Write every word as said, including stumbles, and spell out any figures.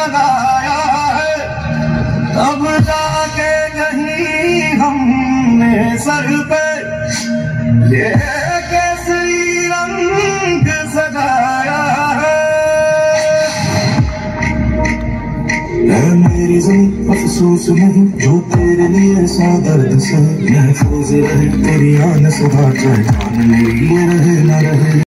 लगाया है, तब जाके कहीं हमने सर पे ये केसरी रंग सजाया है। है मेरी ज़मीं अफसोस नहीं जो तेरे लिए सौ दर्द से महफूज रहे, तेरी आन सुबह चाहे जान मेरी ये रहे न रहे।